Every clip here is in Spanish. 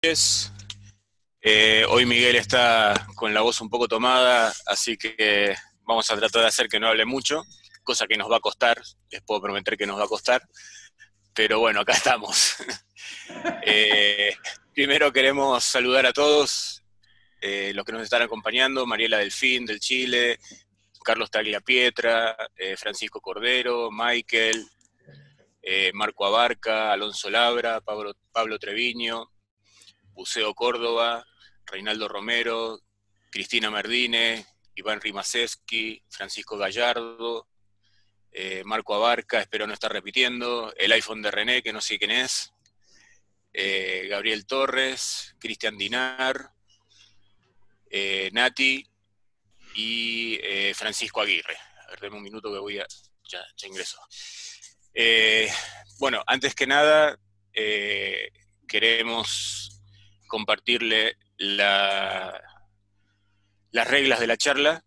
noches. Hoy Miguel está con la voz un poco tomada, así que vamos a tratar de hacer que no hable mucho, cosa que nos va a costar, les puedo prometer que nos va a costar, pero bueno, acá estamos. Primero queremos saludar a todos los que nos están acompañando: Mariela Delfín del Chile, Carlos Tagliapietra, Francisco Cordero, Michael, Marco Abarca, Alonso Labra, Pablo Treviño, Buceo Córdoba, Reinaldo Romero, Cristina Merdine, Iván Rimaseski, Francisco Gallardo, Marco Abarca, espero no estar repitiendo, el iPhone de René, que no sé quién es, Gabriel Torres, Cristian Dinar, Nati y Francisco Aguirre. A ver, denme un minuto que voy a... Ya ingreso. Bueno, antes que nada, queremos compartirle las reglas de la charla.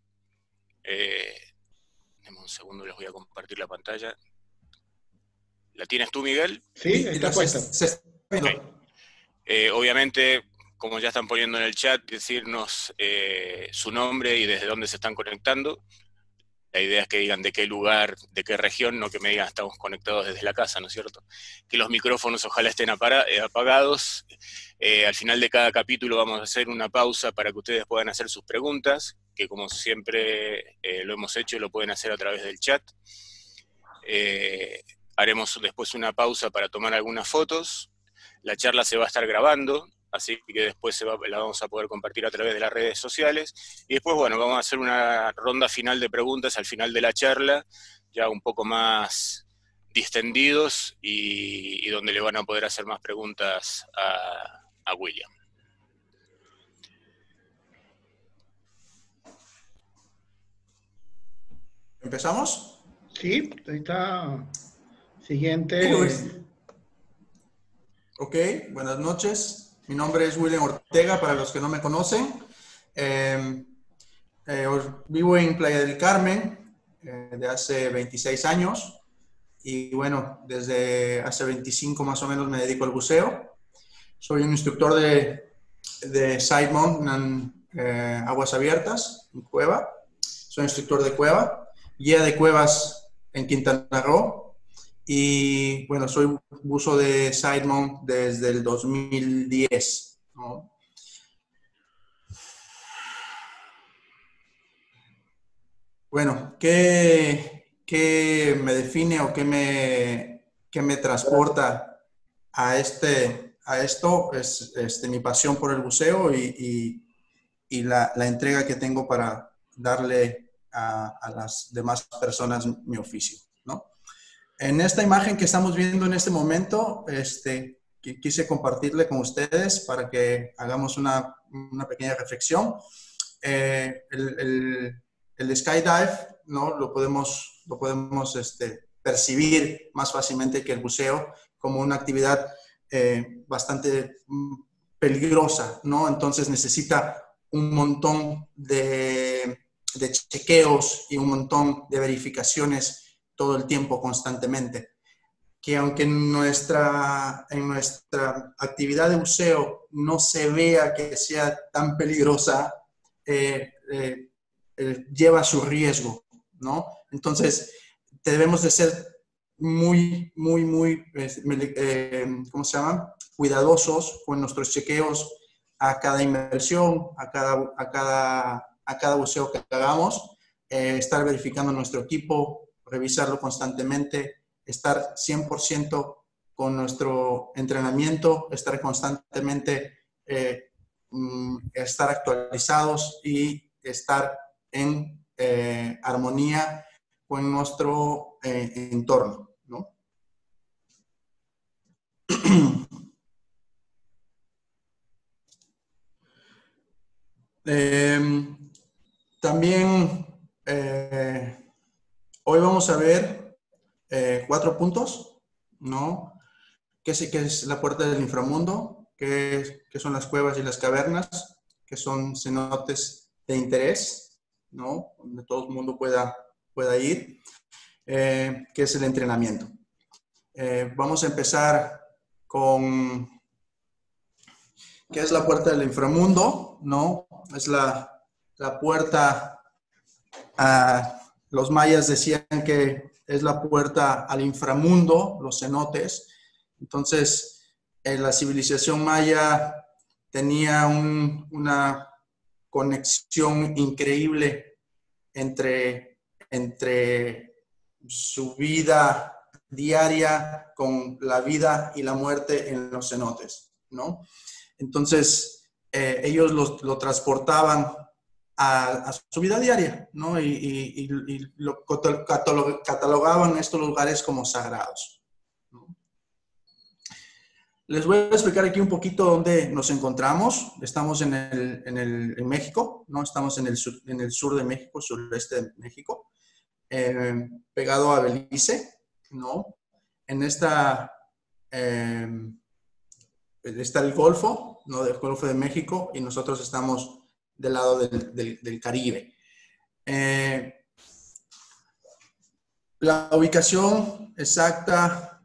Deme un segundo, les voy a compartir la pantalla. ¿La tienes tú, Miguel? Sí, está puesta. Okay. Obviamente, como ya están poniendo en el chat, decirnos su nombre y desde dónde se están conectando. La idea es que digan de qué lugar, de qué región, no que me digan estamos conectados desde la casa, ¿no es cierto? Que los micrófonos ojalá estén apagados. Al final de cada capítulo vamos a hacer una pausa para que ustedes puedan hacer sus preguntas, que como siempre lo hemos hecho, lo pueden hacer a través del chat. Haremos después una pausa para tomar algunas fotos. La charla se va a estar grabando, así que después la vamos a poder compartir a través de las redes sociales. Y después, bueno, vamos a hacer una ronda final de preguntas al final de la charla, ya un poco más distendidos y donde le van a poder hacer más preguntas a William. ¿Empezamos? Sí, ahí está. Siguiente. Ok, buenas noches. Mi nombre es William Ortega, para los que no me conocen. Vivo en Playa del Carmen de hace 26 años. Y bueno, desde hace 25 más o menos me dedico al buceo. Soy un instructor de Sidemount en aguas abiertas, en cueva. Soy instructor de cueva, guía de cuevas en Quintana Roo. Y bueno, soy buzo de Sidemount desde el 2010, ¿no? Bueno, ¿qué me define o qué me transporta a esto? Es mi pasión por el buceo y la entrega que tengo para darle a las demás personas mi oficio, ¿no? En esta imagen que estamos viendo en este momento, que quise compartirle con ustedes para que hagamos una pequeña reflexión. El skydive, ¿no? Lo podemos percibir más fácilmente que el buceo como una actividad bastante peligrosa, ¿no? Entonces necesita un montón de chequeos y un montón de verificaciones todo el tiempo, constantemente, que aunque en nuestra actividad de buceo no se vea que sea tan peligrosa, lleva su riesgo, ¿no? Entonces, debemos de ser muy, ¿cómo se llama? Cuidadosos con nuestros chequeos a cada inmersión, a cada buceo que hagamos, estar verificando nuestro equipo, revisarlo constantemente, estar 100% con nuestro entrenamiento, estar constantemente, estar actualizados y estar en armonía con nuestro entorno, ¿no? También hoy vamos a ver 4 puntos, ¿no? ¿Qué es la puerta del inframundo? ¿Qué son las cuevas y las cavernas? ¿Qué son cenotes de interés, ¿no? Donde todo el mundo pueda ir. ¿Qué es el entrenamiento? Vamos a empezar con que es la puerta del inframundo, ¿no? Es la puerta, los mayas decían que es la puerta al inframundo, los cenotes. Entonces, la civilización maya tenía una conexión increíble entre su vida diaria con la vida y la muerte en los cenotes, ¿no? Entonces, ellos lo transportaban a su vida diaria, ¿no? Y lo catalogaban estos lugares como sagrados, ¿no? Les voy a explicar aquí un poquito dónde nos encontramos. Estamos en México, ¿no? Estamos en el sur de México, sureste de México, pegado a Belice, ¿no? En esta está el Golfo, ¿no? Del Golfo de México, y nosotros estamos del lado del Caribe. La ubicación exacta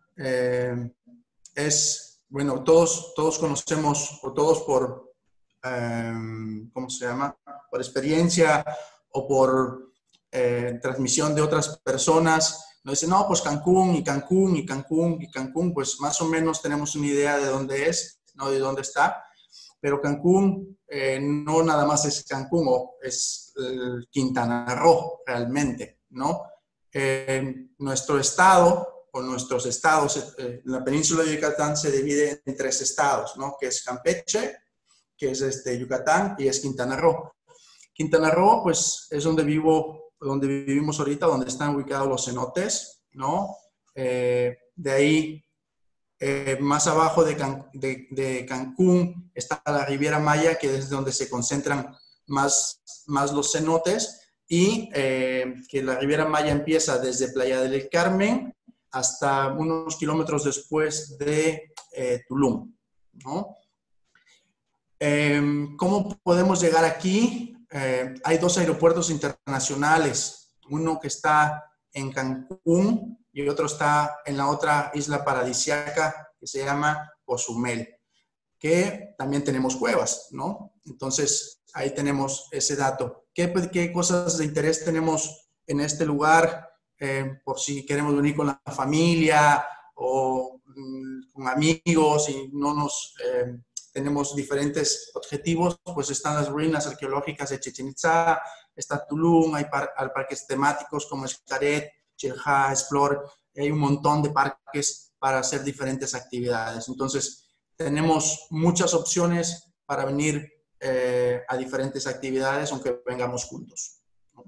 es, bueno, todos conocemos, o todos por, ¿cómo se llama? Por experiencia o por transmisión de otras personas, nos dicen, no, pues Cancún y Cancún y Cancún y Cancún, pues más o menos tenemos una idea de dónde es, ¿no? De dónde está. Pero Cancún no nada más es Cancún, o es Quintana Roo realmente, ¿no? Nuestro estado, o nuestros estados, la península de Yucatán se divide en 3 estados, ¿no? Que es Campeche, que es Yucatán, y es Quintana Roo. Quintana Roo, pues, es donde vivimos ahorita, donde están ubicados los cenotes, ¿no? De ahí, más abajo de Cancún está la Riviera Maya, que es donde se concentran más los cenotes, y que la Riviera Maya empieza desde Playa del Carmen hasta unos kilómetros después de Tulum, ¿no? ¿Cómo podemos llegar aquí? Hay 2 aeropuertos internacionales, uno que está en Cancún y otro está en la otra isla paradisíaca que se llama Cozumel, que también tenemos cuevas, ¿no? Entonces, ahí tenemos ese dato. ¿Qué cosas de interés tenemos en este lugar? Por si queremos venir con la familia o con amigos y no nos... tenemos diferentes objetivos, pues están las ruinas arqueológicas de Chichén Itzá, está Tulum, hay parques temáticos como Xcaret, Xel-Há, Explore, hay un montón de parques para hacer diferentes actividades. Entonces, tenemos muchas opciones para venir a diferentes actividades, aunque vengamos juntos, ¿no?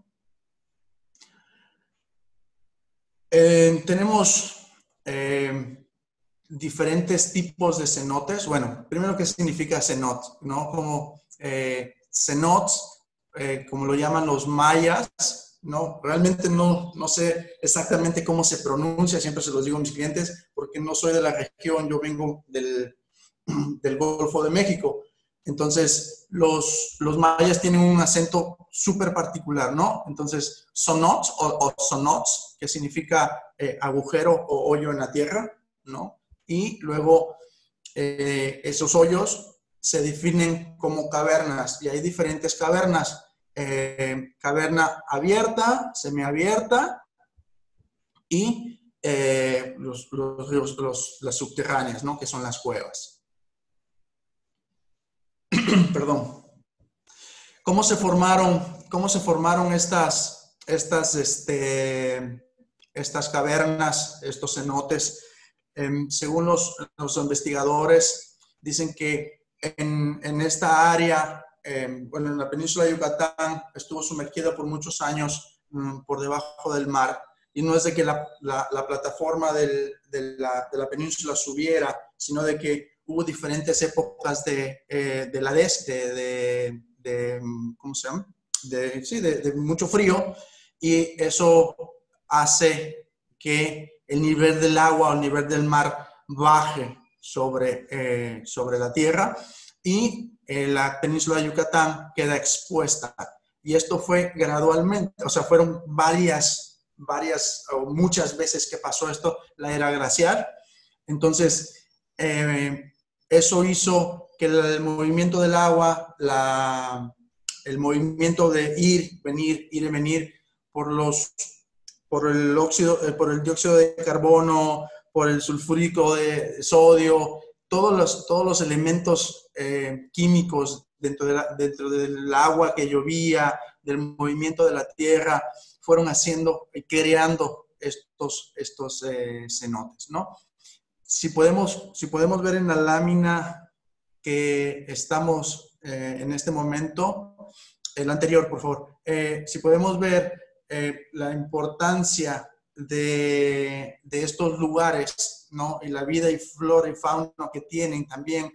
Tenemos... diferentes tipos de cenotes. Bueno, primero, ¿qué significa cenot? ¿No? Como cenots, como lo llaman los mayas, ¿no? Realmente no sé exactamente cómo se pronuncia, siempre se los digo a mis clientes, porque no soy de la región, yo vengo del Golfo de México. Entonces, los mayas tienen un acento súper particular, ¿no? Entonces, sonots o sonots, que significa agujero o hoyo en la tierra, ¿no? Y luego esos hoyos se definen como cavernas, y hay diferentes cavernas, caverna abierta, semiabierta y las subterráneas, ¿no? Que son las cuevas. Perdón. ¿Cómo se formaron estas cavernas, estos cenotes? Según los investigadores, dicen que en esta área, bueno, en la península de Yucatán, estuvo sumergida por muchos años por debajo del mar, y no es de que la plataforma de la península subiera, sino de que hubo diferentes épocas ¿cómo se llama? De mucho frío, y eso hace que el nivel del agua o el nivel del mar baje sobre la tierra, y la península de Yucatán queda expuesta. Y esto fue gradualmente, o sea, fueron varias o muchas veces que pasó esto, la era glacial. Entonces, eso hizo que el movimiento del agua, el movimiento de ir y venir por por el dióxido de carbono, por el sulfúrico de sodio, todos los elementos químicos dentro del agua que llovía, del movimiento de la tierra, fueron haciendo y creando estos cenotes, ¿no? Si podemos ver en la lámina que estamos en este momento, el anterior, por favor, si podemos ver la importancia de estos lugares, ¿no? Y la vida y flora y fauna que tienen también,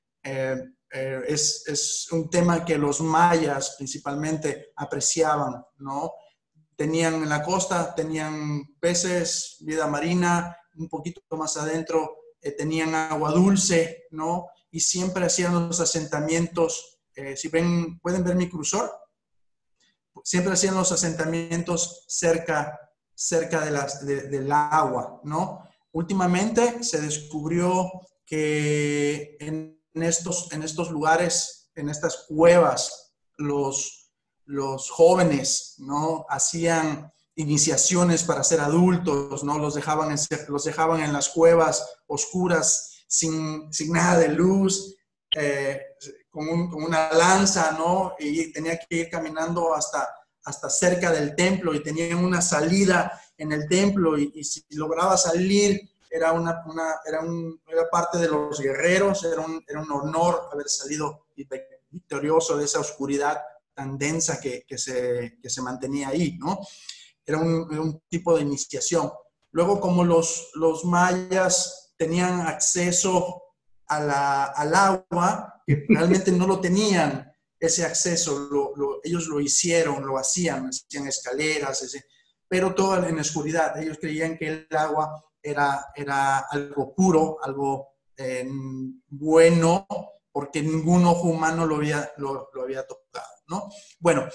es un tema que los mayas principalmente apreciaban, ¿no? Tenían en la costa, tenían peces, vida marina, un poquito más adentro tenían agua dulce, ¿no? Y siempre hacían los asentamientos, si ven, ¿pueden ver mi cursor? Siempre hacían los asentamientos cerca del agua, ¿no? Últimamente se descubrió que en estos lugares, en estas cuevas, los jóvenes, ¿no? Hacían iniciaciones para ser adultos, ¿no? Los dejaban en las cuevas oscuras, sin nada de luz, con una lanza, ¿no? Y tenía que ir caminando hasta cerca del templo y tenían una salida en el templo y si lograba salir era parte de los guerreros, era un honor haber salido victorioso de esa oscuridad tan densa que se mantenía ahí, ¿no? Era un tipo de iniciación. Luego, como los mayas tenían acceso al agua, que realmente no lo tenían, ese acceso, ellos lo hicieron, lo hacían escaleras, pero todo en oscuridad. Ellos creían que el agua era algo puro, algo bueno, porque ningún ojo humano lo había tocado, ¿no? Bueno,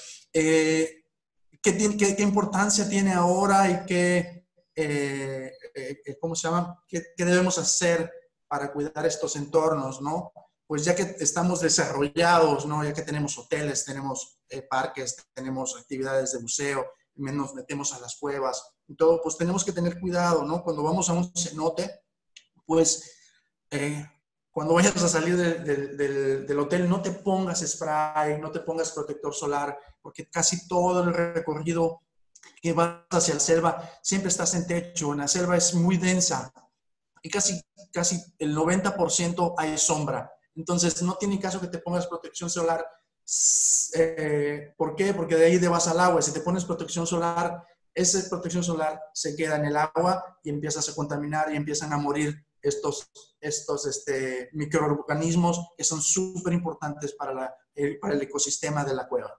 ¿qué importancia tiene ahora y ¿cómo se llama? ¿Qué debemos hacer para cuidar estos entornos, ¿no? Pues ya que estamos desarrollados, ¿no? Ya que tenemos hoteles, tenemos parques, tenemos actividades de buceo, nos metemos a las cuevas y todo, pues tenemos que tener cuidado, ¿no? Cuando vamos a un cenote, pues cuando vayas a salir del hotel, no te pongas spray, no te pongas protector solar, porque casi todo el recorrido que vas hacia la selva, siempre estás en techo. En la selva es muy densa y casi el 90% hay sombra. Entonces, no tiene caso que te pongas protección solar. ¿Por qué? Porque de ahí te vas al agua. Si te pones protección solar, esa protección solar se queda en el agua y empiezas a contaminar y empiezan a morir estos microorganismos que son súper importantes para el ecosistema de la cueva.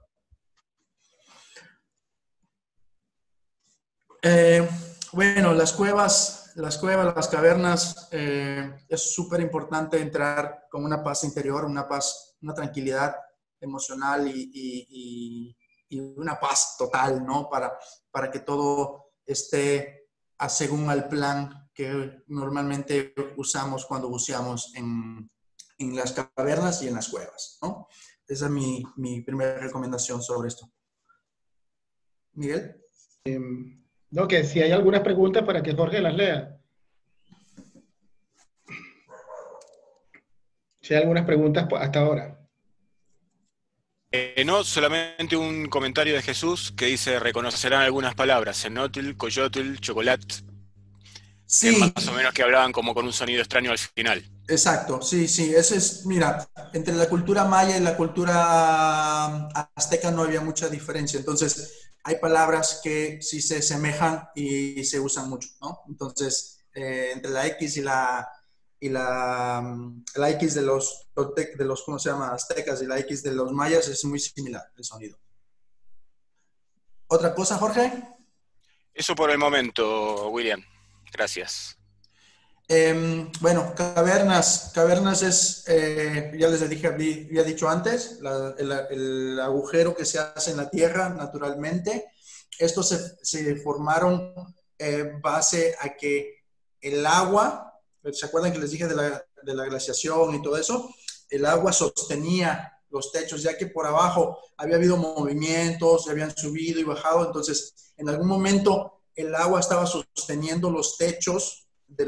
Bueno, las cavernas, es súper importante entrar con una paz interior, una paz, una tranquilidad emocional y una paz total, ¿no? Para que todo esté según al plan que normalmente usamos cuando buceamos en las cavernas y en las cuevas, ¿no? Esa es mi primera recomendación sobre esto. Miguel. No, que si hay algunas preguntas para que Jorge las lea. Si hay algunas preguntas hasta ahora. No, solamente un comentario de Jesús que dice, reconocerán algunas palabras, cenotl, coyotl, chocolate. Sí. Más o menos que hablaban como con un sonido extraño al final. Exacto, sí. Ese es, mira, entre la cultura maya y la cultura azteca no había mucha diferencia. Entonces, hay palabras que sí se asemejan y se usan mucho, ¿no? Entonces, entre la X y la X de los, ¿cómo se llama? Aztecas y la X de los mayas es muy similar el sonido. ¿Otra cosa, Jorge? Eso por el momento, William. Gracias. Bueno, cavernas es, ya les había dicho antes, el agujero que se hace en la tierra naturalmente. Estos se formaron base a que el agua, ¿se acuerdan que les dije de la glaciación y todo eso? el agua sostenía los techos, ya que por abajo había habido movimientos, se habían subido y bajado, entonces en algún momento el agua estaba sosteniendo los techos de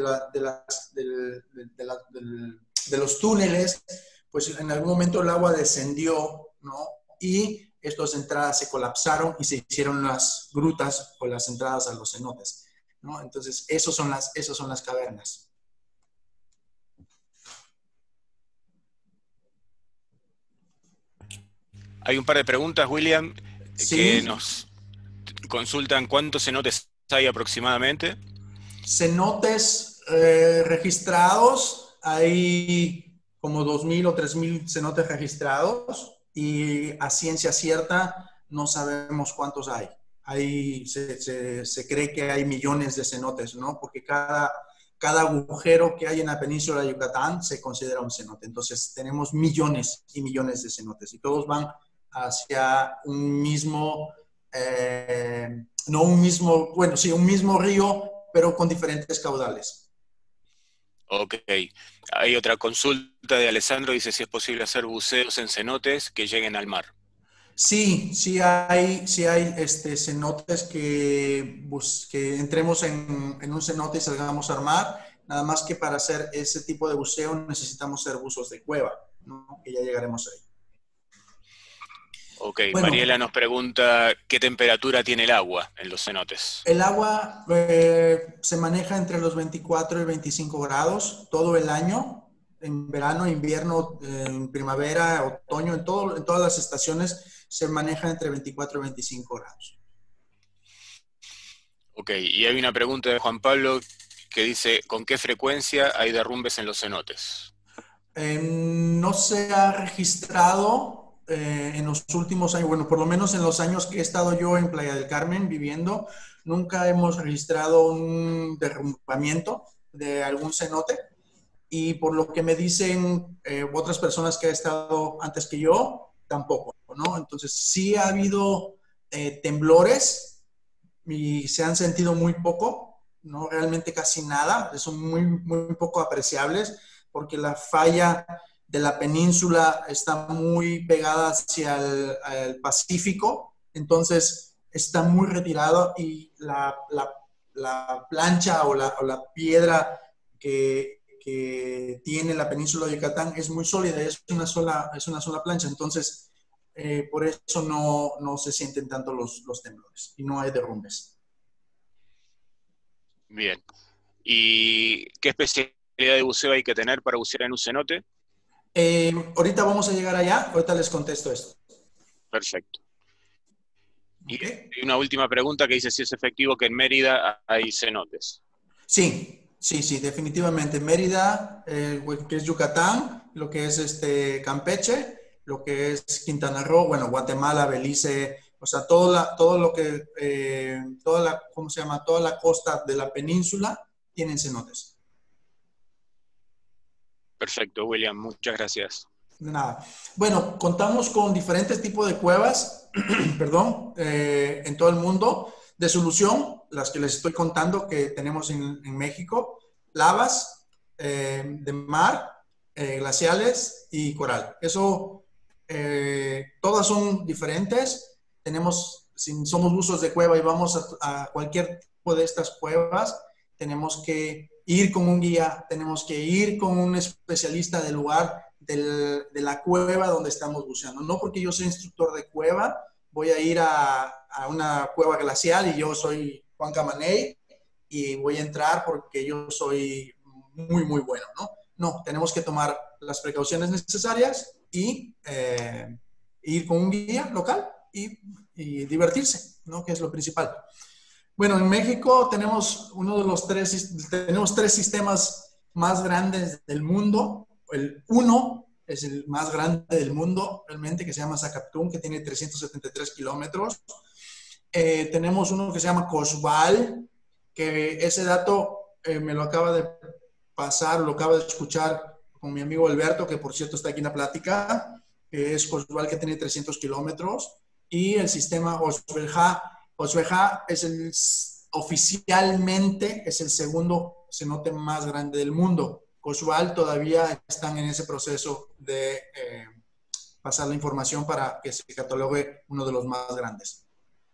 los túneles, pues en algún momento el agua descendió, ¿no? Y estas entradas se colapsaron y se hicieron las grutas o las entradas a los cenotes, ¿no? Entonces, esas son las cavernas. Hay un par de preguntas, William, Sí. que nos consultan cuántos cenotes hay aproximadamente. Cenotes registrados, hay como 2.000 o 3.000 cenotes registrados y a ciencia cierta no sabemos cuántos hay. Se cree que hay millones de cenotes, ¿no? Porque cada agujero que hay en la península de Yucatán se considera un cenote. Entonces tenemos millones y millones de cenotes y todos van hacia un mismo, un mismo río, pero con diferentes caudales. Ok. Hay otra consulta de Alessandro, dice si es posible hacer buceos en cenotes que lleguen al mar. Sí hay cenotes que entremos en un cenote y salgamos al mar, nada más que para hacer ese tipo de buceo necesitamos ser buzos de cueva, ¿no? Que ya llegaremos ahí. Ok, Bueno, Mariela nos pregunta qué temperatura tiene el agua en los cenotes. el agua se maneja entre los 24 y 25 grados todo el año, en verano, invierno, en primavera, otoño, en todas las estaciones se maneja entre 24 y 25 grados. Ok, y hay una pregunta de Juan Pablo que dice, ¿con qué frecuencia hay derrumbes en los cenotes? No se ha registrado en los últimos años, bueno, por lo menos en los años que he estado yo en Playa del Carmen viviendo, nunca hemos registrado un derrumbamiento de algún cenote. Y por lo que me dicen otras personas que han estado antes que yo, tampoco, ¿no? Entonces sí ha habido temblores y se han sentido muy poco, no realmente casi nada, son muy poco apreciables porque la falla de la península está muy pegada hacia el Pacífico, entonces está muy retirado y la plancha o la piedra que tiene la península de Yucatán es muy sólida, es una sola plancha, entonces por eso no se sienten tanto los temblores y no hay derrumbes. Bien. ¿Y qué especialidad de buceo hay que tener para bucear en un cenote? Ahorita vamos a llegar allá, ahorita les contesto esto. Perfecto. Y ¿Okay? hay una última pregunta que dice si es efectivo que en Mérida hay cenotes. Sí, definitivamente. Mérida, que es Yucatán, lo que es Campeche, lo que es Quintana Roo, bueno, Guatemala, Belice, o sea, todo lo que, ¿cómo se llama? Toda la costa de la península tienen cenotes. Perfecto, William, muchas gracias. De nada. Bueno, contamos con diferentes tipos de cuevas, perdón, en todo el mundo. De solución, las que les estoy contando que tenemos en México, lavas de mar, glaciales y coral. Eso, todas son diferentes. Si somos buzos de cueva y vamos a cualquier tipo de estas cuevas, tenemos que ir con un guía, tenemos que ir con un especialista del lugar, de la cueva donde estamos buceando. No porque yo soy instructor de cueva, voy a ir a una cueva glacial y yo soy Juan Camaney y voy a entrar porque yo soy muy bueno, ¿no? No, tenemos que tomar las precauciones necesarias y ir con un guía local y divertirse, ¿no? Que es lo principal. Bueno, en México tenemos tenemos tres sistemas más grandes del mundo. El uno es el más grande del mundo, realmente, que se llama Zacaptún, que tiene 373 kilómetros. Tenemos uno que se llama Cosval, que ese dato me lo acaba de pasar, lo acaba de escuchar con mi amigo Alberto, que por cierto está aquí en la plática, que es Cosval, que tiene 300 kilómetros. Y el sistema Osbeja oficialmente es el segundo cenote más grande del mundo, Cochual todavía están en ese proceso de pasar la información para que se catalogue uno de los más grandes.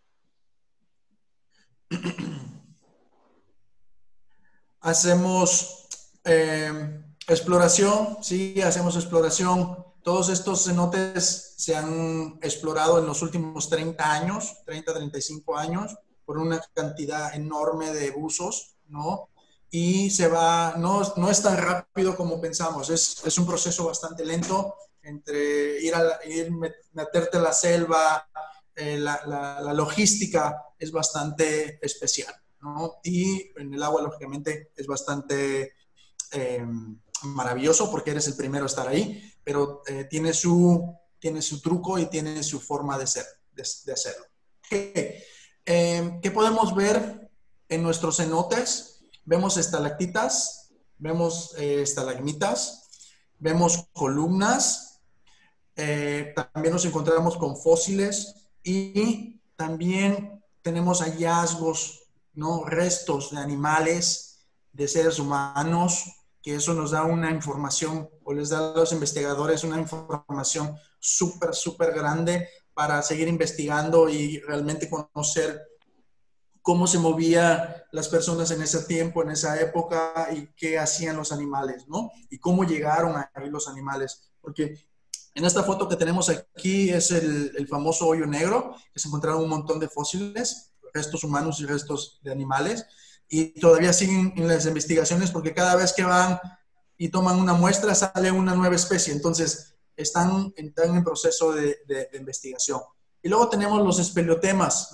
Hacemos exploración, sí, hacemos exploración. Todos estos cenotes se han explorado en los últimos 30 años, 30, 35 años, por una cantidad enorme de buzos, ¿no? Y se va, no es tan rápido como pensamos, es un proceso bastante lento entre meterte a la selva, la logística es bastante especial, ¿no? Y en el agua, lógicamente, es bastante maravilloso porque eres el primero a estar ahí, pero tiene su truco y tiene su forma de hacerlo. Okay. ¿Qué podemos ver en nuestros cenotes? Vemos estalactitas, vemos estalagmitas, vemos columnas, también nos encontramos con fósiles y también tenemos hallazgos, ¿no? Restos de animales, de seres humanos, que eso nos da una información, o les da a los investigadores una información súper, súper grande para seguir investigando y realmente conocer cómo se movían las personas en ese tiempo, en esa época, y qué hacían los animales, ¿no? Y cómo llegaron ahí los animales. Porque en esta foto que tenemos aquí es el famoso hoyo negro, que se encontraron un montón de fósiles, restos humanos y restos de animales, y todavía siguen en las investigaciones porque cada vez que van y toman una muestra sale una nueva especie. Entonces, están en proceso de investigación. Y luego tenemos los espeleotemas,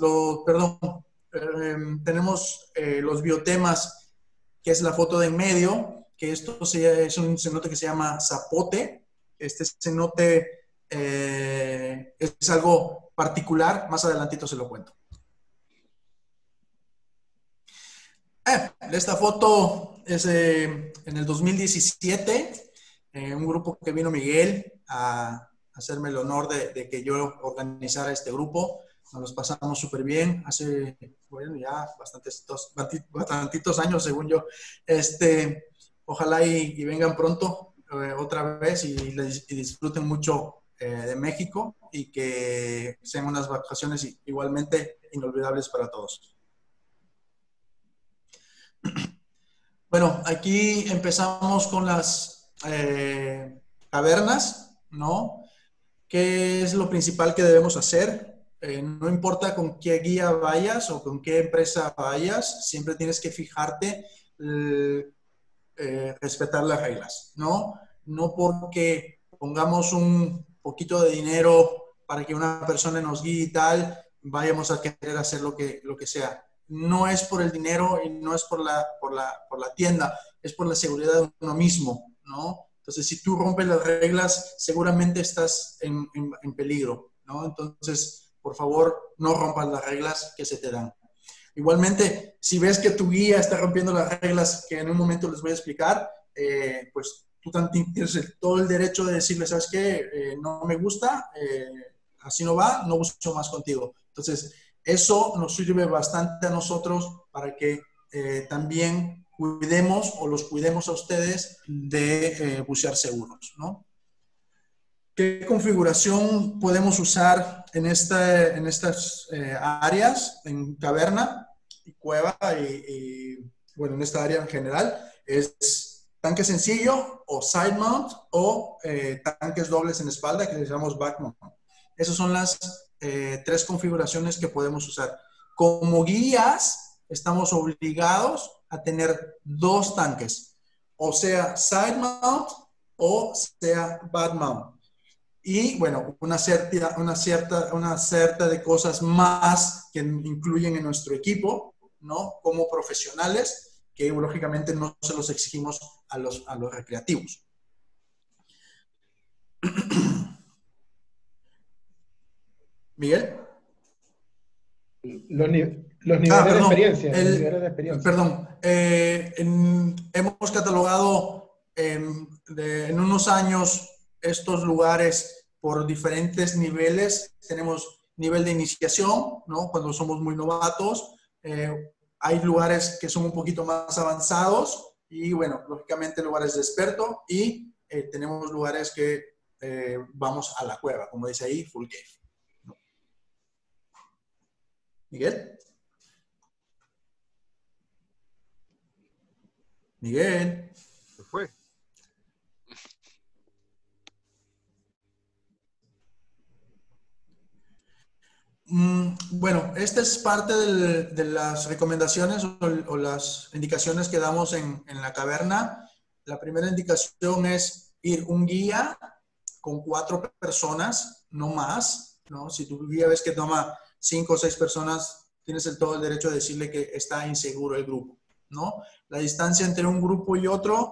tenemos los biotemas, que es la foto de en medio, que esto es un cenote que se llama Zapote. Este cenote es algo particular, más adelantito se lo cuento. Esta foto es en el 2017, un grupo que vino Miguel a hacerme el honor de que yo organizara este grupo. Nos los pasamos súper bien, hace, bueno, ya bastantitos años, según yo. Ojalá y vengan pronto otra vez y disfruten mucho de México y que sean unas vacaciones igualmente inolvidables para todos. Bueno, aquí empezamos con las cavernas, ¿no? ¿Qué es lo principal que debemos hacer? No importa con qué guía vayas o con qué empresa vayas, siempre tienes que fijarte, respetar las reglas, ¿no? No porque pongamos un poquito de dinero para que una persona nos guíe y tal, vayamos a querer hacer lo que sea. No es por el dinero y no es por la tienda, es por la seguridad de uno mismo, ¿no? Entonces, si tú rompes las reglas, seguramente estás en peligro, ¿no? Entonces, por favor, no rompas las reglas que se te dan. Igualmente, si ves que tu guía está rompiendo las reglas que en un momento les voy a explicar, pues tú también tienes todo el derecho de decirle, ¿sabes qué? No me gusta, así no va, no uso más contigo. Entonces, eso nos sirve bastante a nosotros para que también cuidemos o los cuidemos a ustedes de bucear seguros, ¿no? ¿Qué configuración podemos usar en estas áreas, en caverna y cueva y bueno, en esta área en general? Es tanque sencillo o side mount o tanques dobles en espalda que les llamamos back mount. Esas son las tres configuraciones que podemos usar. Como guías, estamos obligados a tener dos tanques, o sea, side mount o sea, back mount. Y bueno, una cierta de cosas más que incluyen en nuestro equipo, ¿no? Como profesionales, que lógicamente no se los exigimos a los recreativos. Miguel. Los niveles de experiencia. Perdón. Hemos catalogado en unos años estos lugares por diferentes niveles. Tenemos nivel de iniciación, ¿no? Cuando somos muy novatos. Hay lugares que son un poquito más avanzados Y bueno, lógicamente lugares de experto y tenemos lugares que vamos a la cueva, como dice ahí, full cave. ¿No? Miguel. Miguel. Se fue. Bueno, esta es parte de las recomendaciones o las indicaciones que damos en la caverna. La primera indicación es ir un guía con 4 personas, no más, ¿no? Si tu guía ves que toma 5 o 6 personas, tienes todo el derecho de decirle que está inseguro el grupo, ¿no? La distancia entre un grupo y otro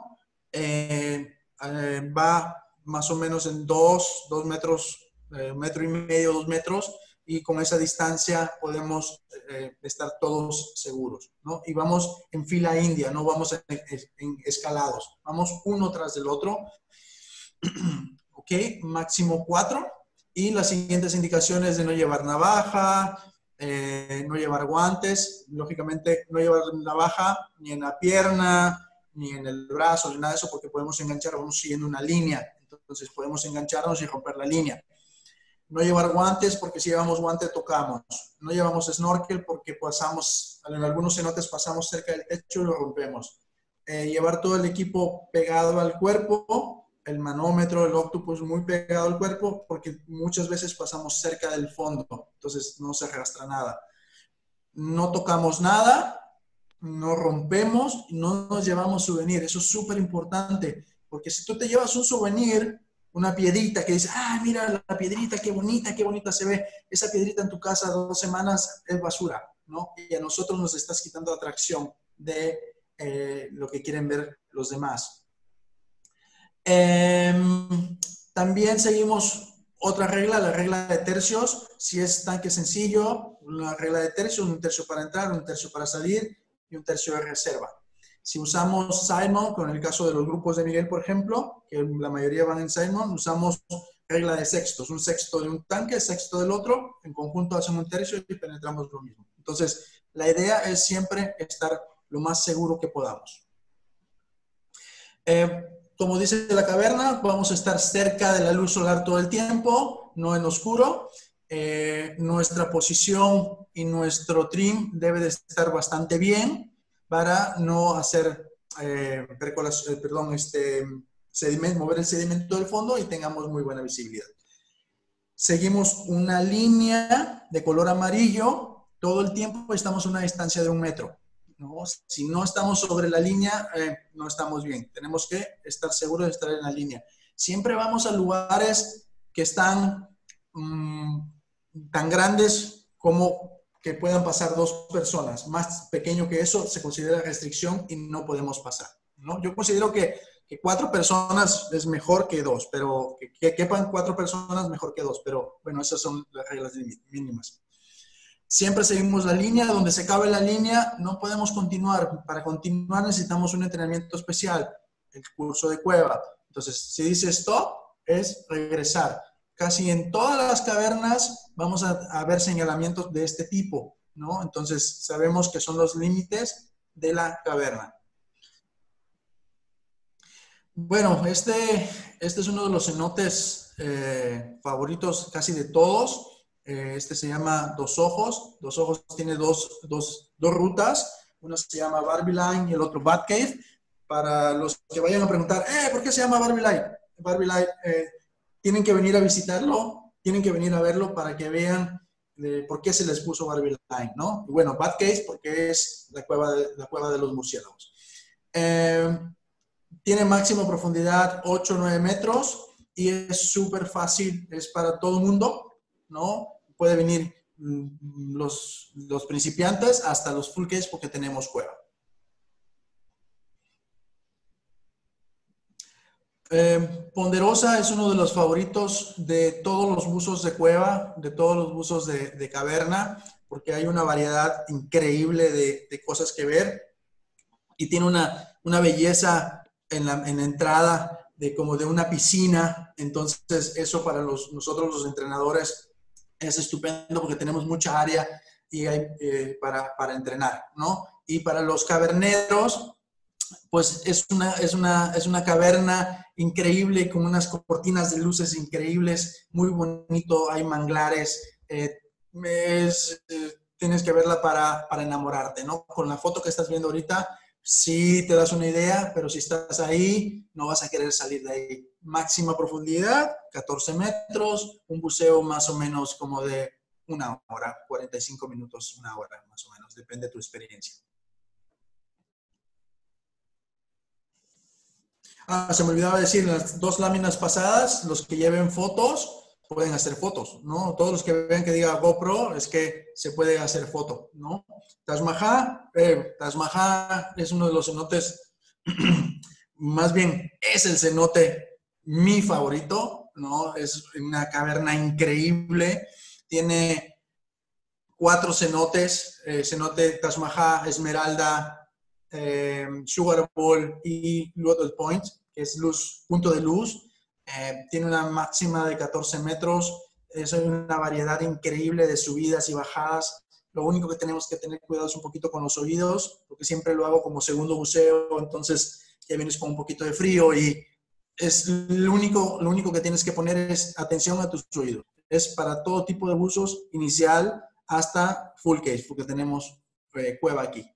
va más o menos en 2 metros, 1,5 metros, 2 metros, y con esa distancia podemos estar todos seguros, ¿no? Y vamos en fila india, no vamos en escalados, vamos uno tras del otro. Ok, máximo 4. Y las siguientes indicaciones de no llevar navaja, no llevar guantes, lógicamente no llevar navaja ni en la pierna, ni en el brazo, ni nada de eso, porque podemos enganchar, vamos siguiendo una línea, entonces podemos engancharnos y romper la línea. No llevar guantes, porque si llevamos guante tocamos. No llevamos snorkel porque pasamos, en algunos cenotes pasamos cerca del techo y lo rompemos. Llevar todo el equipo pegado al cuerpo, el manómetro, el octopus muy pegado al cuerpo, porque muchas veces pasamos cerca del fondo, entonces no se arrastra nada. No tocamos nada, no rompemos, no nos llevamos souvenir. Eso es súper importante, porque si tú te llevas un souvenir, una piedrita que dice, ah, mira la piedrita, qué bonita se ve. Esa piedrita en tu casa 2 semanas es basura, ¿no? Y a nosotros nos estás quitando atracción de lo que quieren ver los demás. También seguimos otra regla, la regla de tercios. Si es tanque sencillo, una regla de tercios, 1 tercio para entrar, 1 tercio para salir y 1 tercio de reserva. Si usamos Simon, con el caso de los grupos de Miguel, por ejemplo, que la mayoría van en Simon, usamos regla de sextos. 1 sexto de un tanque, sexto del otro, en conjunto hacen 1 tercio y penetramos lo mismo. Entonces, la idea es siempre estar lo más seguro que podamos. Como dice la caverna, vamos a estar cerca de la luz solar todo el tiempo, no en oscuro. Nuestra posición y nuestro trim debe de estar bastante bien para no hacer, mover el sedimento del fondo y tengamos muy buena visibilidad. Seguimos una línea de color amarillo, todo el tiempo estamos a una distancia de 1 metro. ¿No? Si no estamos sobre la línea, no estamos bien. Tenemos que estar seguros de estar en la línea. Siempre vamos a lugares que están tan grandes como que puedan pasar 2 personas. Más pequeño que eso se considera restricción y no podemos pasar, ¿no? Yo considero que 4 personas es mejor que 2, pero que quepan 4 personas mejor que 2, pero bueno, esas son las reglas mínimas. Siempre seguimos la línea, donde se acabe la línea no podemos continuar. Para continuar necesitamos un entrenamiento especial, el curso de cueva. Entonces, si dice stop, es regresar. Casi en todas las cavernas vamos a ver señalamientos de este tipo, ¿no? Entonces, sabemos que son los límites de la caverna. Bueno, este es uno de los cenotes favoritos casi de todos. Este se llama Dos Ojos. Dos Ojos tiene dos rutas. Una se llama Barbie Line y el otro Batcave. Para los que vayan a preguntar, ¿por qué se llama Barbie Line? Barbie Line, tienen que venir a visitarlo, tienen que venir a verlo para que vean por qué se les puso Barbie Line, ¿no? Y bueno, Batcave porque es la cueva de los murciélagos. Tiene máxima profundidad 8 o 9 metros y es súper fácil, es para todo el mundo, ¿no? Puede venir los principiantes hasta los full caves porque tenemos cueva. Ponderosa es uno de los favoritos de todos los buzos de cueva, de todos los buzos de caverna, porque hay una variedad increíble de cosas que ver y tiene una belleza en la entrada como de una piscina. Entonces eso para nosotros los entrenadores es estupendo porque tenemos mucha área y hay, para entrenar, ¿no? Y para los caverneros pues es una caverna increíble con unas cortinas de luces increíbles, muy bonito, hay manglares, tienes que verla para enamorarte, ¿no? Con la foto que estás viendo ahorita, sí te das una idea, pero si estás ahí, no vas a querer salir de ahí. Máxima profundidad, 14 metros, un buceo más o menos como de una hora, 45 minutos, una hora más o menos, depende de tu experiencia. Se me olvidaba decir, las dos láminas pasadas, los que lleven fotos pueden hacer fotos, ¿no? Todos los que vean que diga GoPro es que se puede hacer foto, ¿no? Taj Mahal es uno de los cenotes, más bien es el cenote mi favorito, ¿no? Es una caverna increíble, tiene 4 cenotes, cenote Taj Mahal, Esmeralda, Sugar Bowl y Lotus Point, que es punto de luz. Tiene una máxima de 14 metros. Es una variedad increíble de subidas y bajadas. Lo único que tenemos que tener cuidado es un poquito con los oídos, porque siempre lo hago como segundo buceo, entonces ya vienes con un poquito de frío y es lo único que tienes que poner es atención a tus oídos. Es para todo tipo de buzos, inicial hasta full cage, porque tenemos cueva aquí.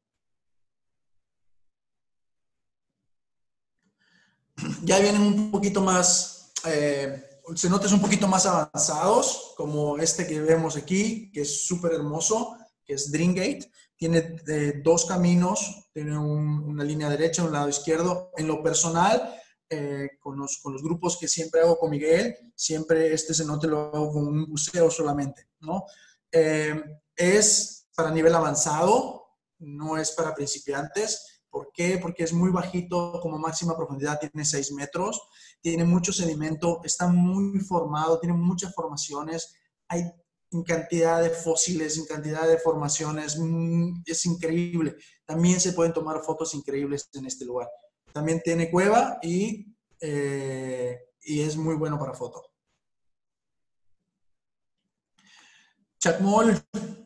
Ya vienen un poquito más, cenotes un poquito más avanzados, como este que vemos aquí, que es súper hermoso, que es Dream Gate. Tiene 2 caminos, tiene una línea derecha y un lado izquierdo. En lo personal, con los grupos que siempre hago con Miguel, siempre este cenote lo hago con un buceo solamente, ¿no? Es para nivel avanzado, no es para principiantes. ¿Por qué? Porque es muy bajito, como máxima profundidad tiene 6 metros, tiene mucho sedimento, está muy formado, tiene muchas formaciones, hay en cantidad de fósiles, en cantidad de formaciones, es increíble. También se pueden tomar fotos increíbles en este lugar. También tiene cueva y es muy bueno para foto. Chacmol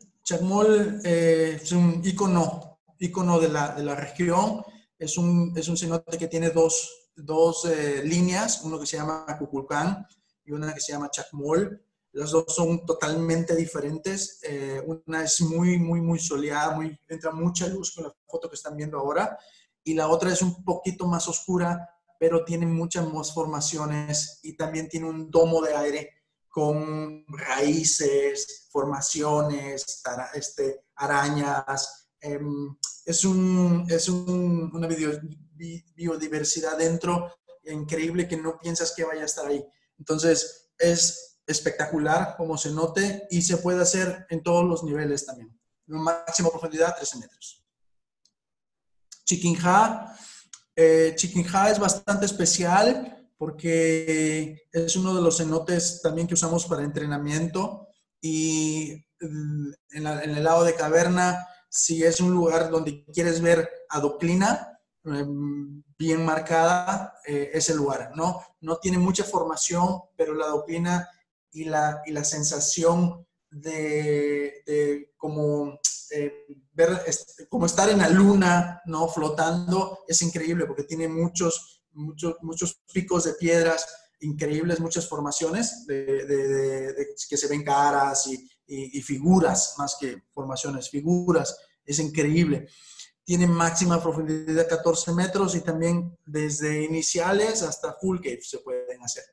es un ícono de la región. Es un cenote que tiene dos líneas, uno que se llama Kukulcán y una que se llama Chacmol. Las dos son totalmente diferentes. Una es muy soleada, entra mucha luz con la foto que están viendo ahora, y la otra es un poquito más oscura, pero tiene muchas más formaciones y también tiene un domo de aire con raíces, formaciones, arañas. Es una biodiversidad dentro increíble que no piensas que vaya a estar ahí. Entonces, es espectacular como cenote y se puede hacer en todos los niveles también. Máxima profundidad, 13 metros. Chiquinjá. Chiquinjá es bastante especial porque es uno de los cenotes también que usamos para entrenamiento, y en el lado de caverna, si es un lugar donde quieres ver adoquina bien marcada, es el lugar, ¿no? No tiene mucha formación, pero la adoquina y la sensación de como ver, como estar en la luna, ¿no? Flotando, es increíble porque tiene muchos picos de piedras increíbles, muchas formaciones que se ven caras y figuras, más que formaciones, figuras. Es increíble. Tiene máxima profundidad 14 metros y también desde iniciales hasta full cave se pueden hacer.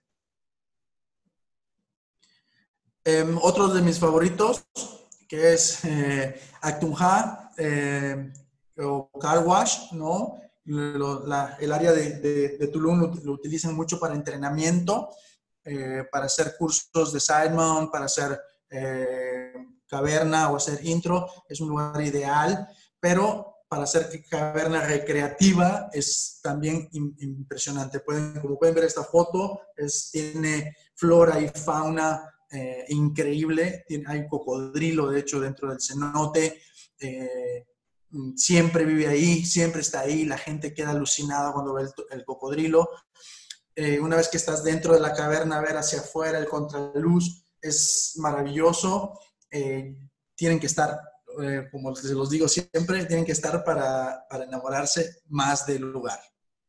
Otro de mis favoritos, que es Actunja o Car Wash, ¿no? El área de Tulum lo utilizan mucho para entrenamiento, para hacer cursos de side mount, para hacer caverna o hacer intro. Es un lugar ideal, pero para hacer caverna recreativa es también impresionante. Como pueden ver esta foto, tiene flora y fauna increíble. Hay un cocodrilo, de hecho, dentro del cenote. Siempre vive ahí, siempre está ahí. La gente queda alucinada cuando ve el cocodrilo. Una vez que estás dentro de la caverna, ver hacia afuera el contraluz es maravilloso. Tienen que estar como se los digo siempre, tienen que estar para enamorarse más del lugar.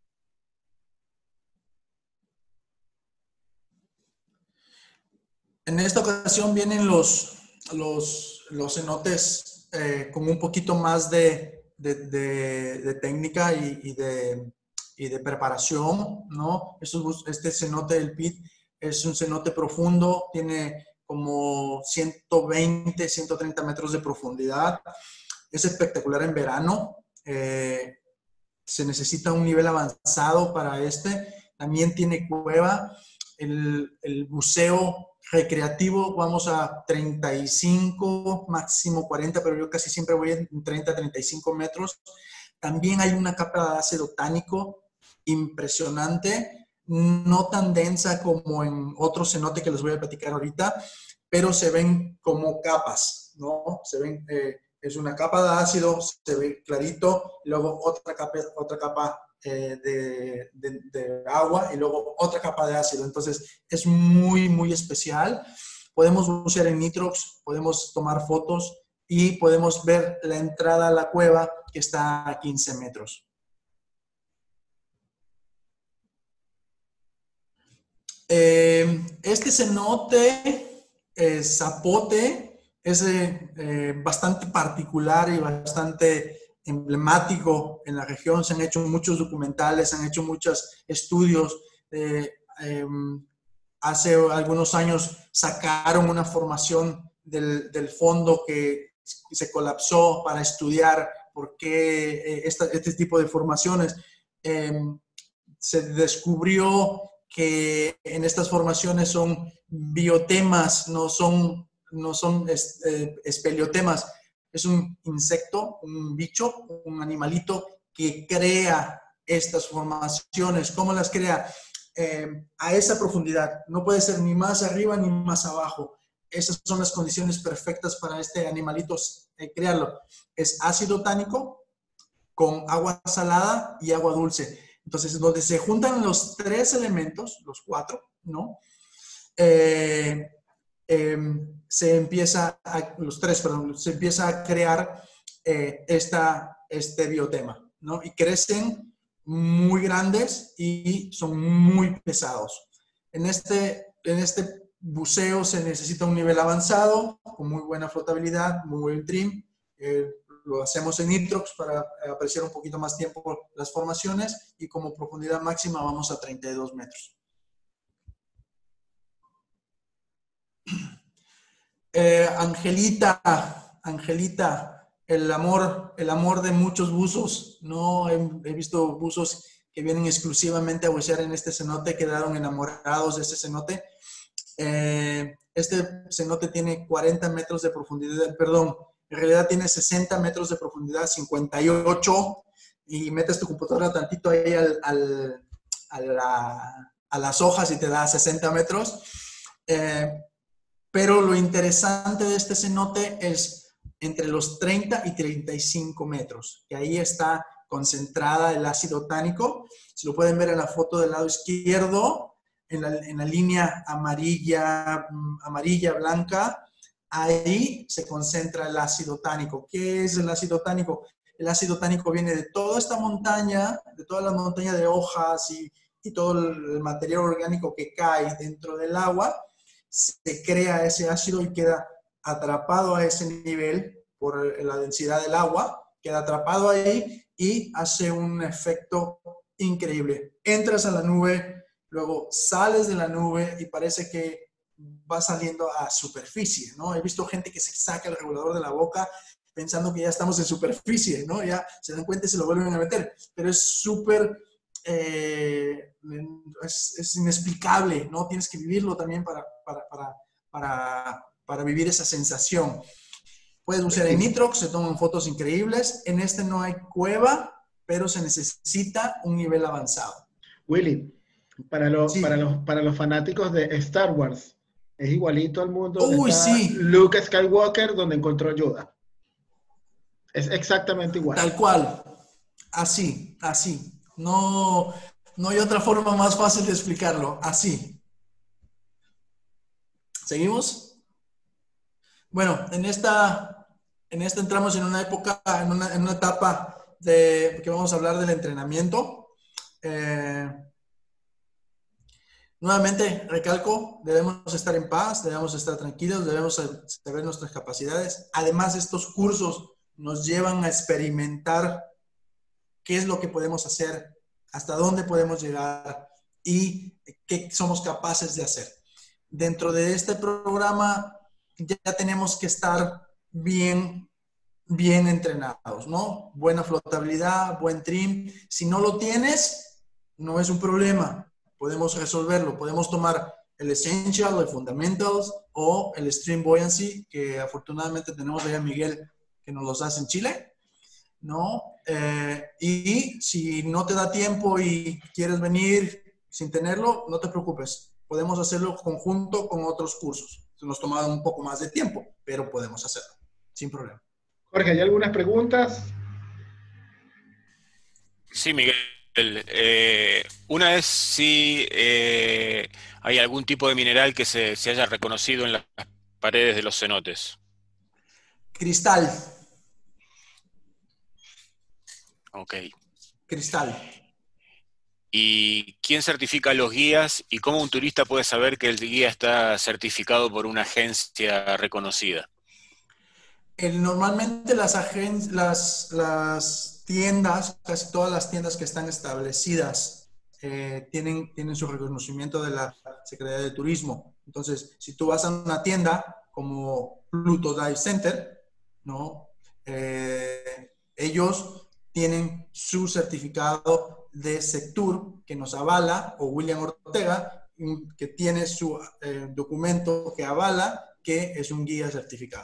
En esta ocasión vienen los cenotes con un poquito más de técnica y de preparación, ¿no? Este cenote del Pit es un cenote profundo, tiene como 120, 130 metros de profundidad. Es espectacular en verano. Se necesita un nivel avanzado para este. También tiene cueva. El buceo recreativo, vamos a 35, máximo 40, pero yo casi siempre voy en 30, 35 metros. También hay una capa de ácido tánico impresionante, no tan densa como en otro cenote que les voy a platicar ahorita, pero se ven como capas, ¿no? Se ven, es una capa de ácido, se ve clarito, luego otra capa de agua y luego otra capa de ácido. Entonces es muy, muy especial. Podemos bucear en Nitrox, podemos tomar fotos y podemos ver la entrada a la cueva que está a 15 metros. Este cenote, Zapote, es bastante particular y bastante emblemático en la región. Se han hecho muchos documentales, se han hecho muchos estudios. Hace algunos años sacaron una formación del fondo que se colapsó para estudiar por qué este tipo de formaciones. Se descubrió que en estas formaciones son biotemas, no son espeleotemas. Es un insecto, un bicho, un animalito que crea estas formaciones. ¿Cómo las crea? A esa profundidad. No puede ser ni más arriba ni más abajo. Esas son las condiciones perfectas para este animalito crearlo. Es ácido tánico con agua salada y agua dulce. Entonces, donde se juntan los tres elementos, los cuatro, ¿no? Se empieza a crear este biotema, ¿no? Y crecen muy grandes y son muy pesados. En este buceo se necesita un nivel avanzado, con muy buena flotabilidad, muy buen trim. Lo hacemos en Nitrox para apreciar un poquito más tiempo las formaciones y como profundidad máxima vamos a 32 metros. Angelita, el amor de muchos buzos. No he visto buzos que vienen exclusivamente a bucear en este cenote, quedaron enamorados de este cenote. Este cenote tiene 40 metros de profundidad, perdón, en realidad tiene 60 metros de profundidad, 58, y metes tu computadora tantito ahí a las hojas y te da 60 metros. Pero lo interesante de este cenote es entre los 30 y 35 metros, que ahí está concentrada el ácido tánico. Si lo pueden ver en la foto del lado izquierdo, en la línea amarilla, blanca, ahí se concentra el ácido tánico. ¿Qué es el ácido tánico? El ácido tánico viene de toda esta montaña, de toda la montaña de hojas y todo el material orgánico que cae dentro del agua. Se crea ese ácido y queda atrapado a ese nivel por la densidad del agua, queda atrapado ahí y hace un efecto increíble. Entras a la nube, luego sales de la nube y parece que va saliendo a superficie, ¿no? He visto gente que se saca el regulador de la boca pensando que ya estamos en superficie, ¿no? Ya se dan cuenta y se lo vuelven a meter, pero es súper... es inexplicable, ¿no? Tienes que vivirlo también para vivir esa sensación. Puedes bucear en Nitrox, se toman fotos increíbles. En este no hay cueva, pero se necesita un nivel avanzado. Willy, para los fanáticos de Star Wars, es igualito al mundo donde está Luke Skywalker, donde encontró Yoda. Es exactamente igual. Tal cual. Así. No hay otra forma más fácil de explicarlo. Así. ¿Seguimos? Bueno, en esta En esta entramos en una época, en una etapa que vamos a hablar del entrenamiento. Nuevamente, recalco, debemos estar en paz, debemos estar tranquilos, debemos saber nuestras capacidades. Además, estos cursos nos llevan a experimentar qué es lo que podemos hacer, hasta dónde podemos llegar y qué somos capaces de hacer. Dentro de este programa ya tenemos que estar bien entrenados, ¿no? Buena flotabilidad, buen trim. Si no lo tienes, no es un problema. Podemos resolverlo. Podemos tomar el Essential, el Fundamentals o el Stream Buoyancy, que afortunadamente tenemos allá a Miguel que nos los hace en Chile, ¿no? Y si no te da tiempo y quieres venir sin tenerlo, no te preocupes. Podemos hacerlo conjunto con otros cursos. Nos toma un poco más de tiempo, pero podemos hacerlo sin problema. Jorge, ¿hay algunas preguntas? Sí, Miguel. Una es si hay algún tipo de mineral que se haya reconocido en las paredes de los cenotes. Cristal. Ok. Cristal. ¿Y quién certifica a los guías? ¿Y cómo un turista puede saber que el guía está certificado por una agencia reconocida? Normalmente las tiendas, casi todas las tiendas que están establecidas, tienen su reconocimiento de la Secretaría de Turismo. Entonces, si tú vas a una tienda como Pluto Dive Center, ¿no? Ellos tienen su certificado de Sectur que nos avala, o William Ortega, que tiene su documento que avala que es un guía certificado.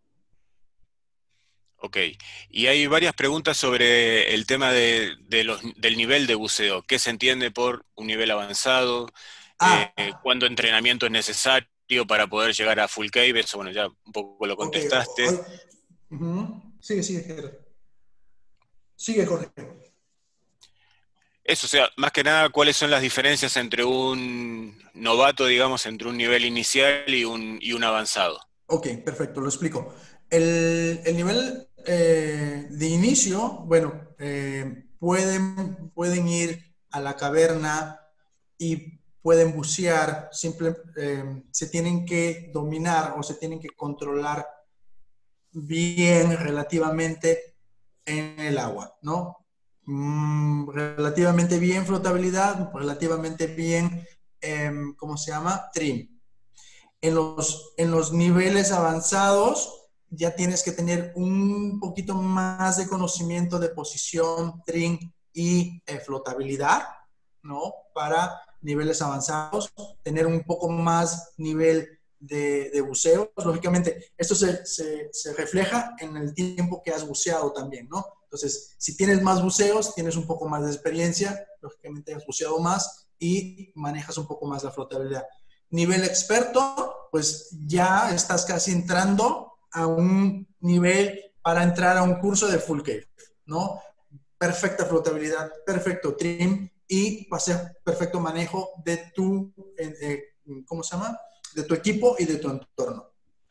Ok, y hay varias preguntas sobre el tema del nivel de buceo. ¿Qué se entiende por un nivel avanzado? ¿Cuándo entrenamiento es necesario para poder llegar a full cave? Eso, bueno, ya un poco lo contestaste. Sigue, Gerard. Sigue, Jorge. Eso, o sea, más que nada, ¿cuáles son las diferencias entre un novato, digamos, entre un nivel inicial y un avanzado? Ok, perfecto, lo explico. El nivel de inicio, bueno, pueden ir a la caverna y pueden bucear, se tienen que dominar o se tienen que controlar bien relativamente en el agua, ¿no? Relativamente bien flotabilidad, relativamente bien, ¿cómo se llama? Trim. En los niveles avanzados ya tienes que tener un poquito más de conocimiento de posición, trim y flotabilidad, ¿no? Para niveles avanzados, tener un poco más nivel de buceo. Lógicamente, esto se refleja en el tiempo que has buceado también, ¿no? Entonces, si tienes más buceos, tienes un poco más de experiencia, lógicamente has buceado más y manejas un poco más la flotabilidad. Nivel experto, pues ya estás casi entrando a un nivel para entrar a un curso de full cave, ¿no? Perfecta flotabilidad, perfecto trim y perfecto manejo de tu, ¿cómo se llama? De tu equipo y de tu entorno.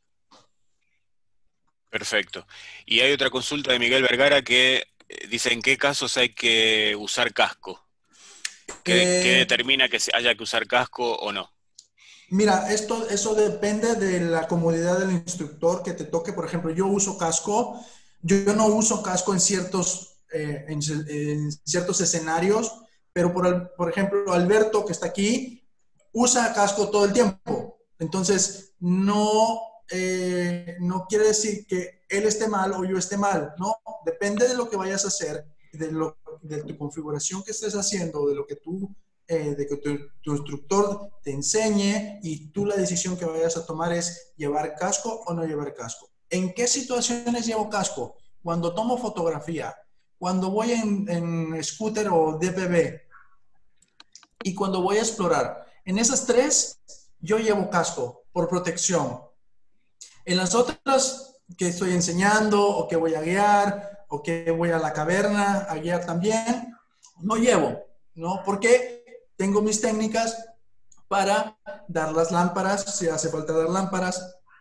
Perfecto. Y hay otra consulta de Miguel Vergara que dice en qué casos hay que usar casco. ¿Qué determina que haya que usar casco o no? Mira, eso depende de la comodidad del instructor que te toque. Por ejemplo, yo uso casco. Yo no uso casco en ciertos escenarios, pero por ejemplo, Alberto, que está aquí, usa casco todo el tiempo. Entonces, no quiere decir que él esté mal o yo esté mal, ¿no? Depende de lo que vayas a hacer, de tu configuración que estés haciendo, de lo que de que tu instructor te enseñe, y tú la decisión que vayas a tomar es llevar casco o no llevar casco. ¿En qué situaciones llevo casco? Cuando tomo fotografía, cuando voy en scooter o DPV y cuando voy a explorar. En esas tres yo llevo casco por protección. En las otras que estoy enseñando o que voy a guiar o que voy a la caverna a guiar también, no llevo, ¿no? Porque tengo mis técnicas para dar las lámparas, si hace falta dar lámparas,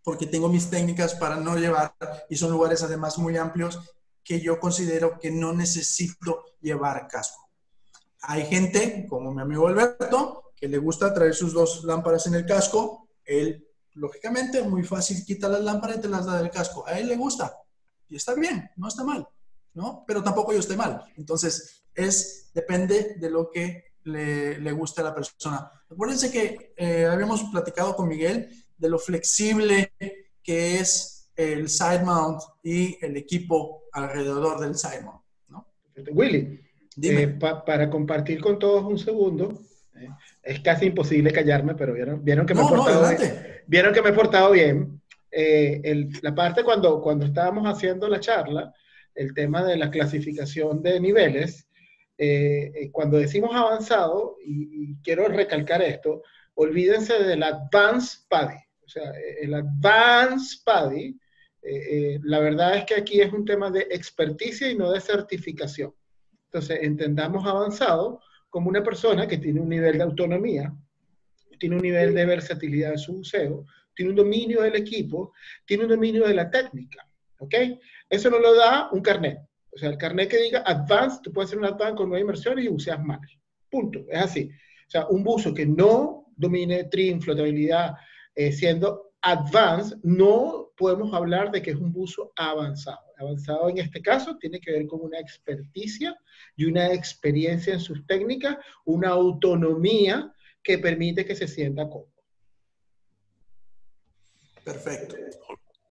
porque tengo mis técnicas para no llevar, y son lugares además muy amplios que yo considero que no necesito llevar casco. Hay gente, como mi amigo Alberto, que le gusta traer sus 2 lámparas en el casco. Él, lógicamente, muy fácil, quita las lámparas y te las da del casco. A él le gusta y está bien, no está mal, ¿no? Pero tampoco yo estoy mal. Entonces, depende de lo que le guste a la persona. Acuérdense que habíamos platicado con Miguel de lo flexible que es el side mount y el equipo alrededor del side mount, ¿no? Willy, para compartir con todos un segundo, es casi imposible callarme, pero vieron que me he portado bien. Vieron que me he portado bien. La parte cuando estábamos haciendo la charla, el tema de la clasificación de niveles, cuando decimos avanzado, y quiero recalcar esto, olvídense del Advanced PADI. O sea, el Advanced PADI, la verdad es que aquí es un tema de experticia y no de certificación. Entonces, entendamos avanzado como una persona que tiene un nivel de autonomía, tiene un nivel de versatilidad en su buceo, tiene un dominio del equipo, tiene un dominio de la técnica, ¿ok? Eso no lo da un carnet. O sea, el carnet que diga Advanced, tú puedes hacer un Advanced con 9 inmersiones y buceas mal. Punto. Es así. O sea, un buzo que no domine trim, flotabilidad, siendo Advanced, no podemos hablar de que es un buzo avanzado. Avanzado en este caso tiene que ver con una experticia y una experiencia en sus técnicas, una autonomía que permite que se sienta cómodo. Perfecto.